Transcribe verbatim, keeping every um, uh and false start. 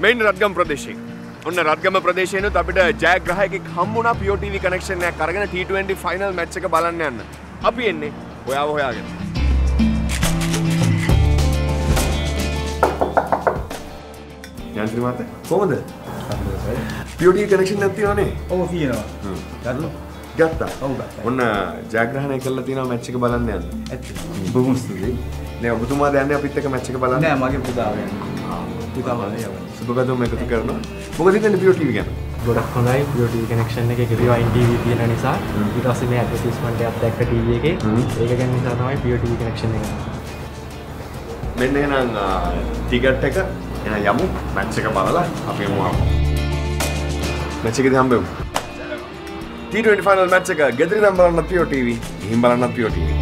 මෙන්න රත්ගම ප්‍රදේශයේ. ඔන්න රත්ගම ප්‍රදේශයේනොත් අපිට ජයග්‍රාහකෙක් හම්බුණා Pure T V කනෙක්ෂන් එකක් අරගෙන T twenty ෆයිනල් මැච් එක බලන්න යන්න. අපි එන්නේ ඔයාව හොයාගෙන. යන්ත්‍රි මාතේ කොහමද? Pure T V කනෙක්ෂන් එකක් තියෙනවනේ. ඔව් තියෙනවා. හ්ම්. ගත්තා. ගත්තා. ඔව් ගත්තා. ඔන්න ජයග්‍රහණය කළා තියෙනවා මැච් එක බලන්න යන්න. ඇත්ත. බොහොම ස්තුතියි. නෑ ඔබතුමාද යන්නේ අපිත් එක්ක මැච් එක බලන්න? නෑ මගේ පුතා යන්නේ. පුතා මම යන්නේ. සුබගතම එකතු කරනවා. මොකද හිතන්නේ Pure T V ගැන? ගොඩක් හොඳයි Pure T V කනෙක්ෂන් එකේ රිවයින් T V තියෙන නිසා ඊට පස්සේ මේ ඇඩ්වර්ටයිස්මන්ට් එකක් දැක්ක T V එකේ ඒක ගැන නිසා තමයි Pure T V කනෙක්ෂන් එක. මෙන්න එහෙනම් ටිකට් එක එහෙනම් යමු මැච් එක බලලා අපි යමු ආපහු. මැච් එකේදී හම්බෙමු. T twenty ෆයිනල් මැච් එක ගෙදරින් නම් බලන්න Pure T V, ගිහින් බලන්න Pure T V.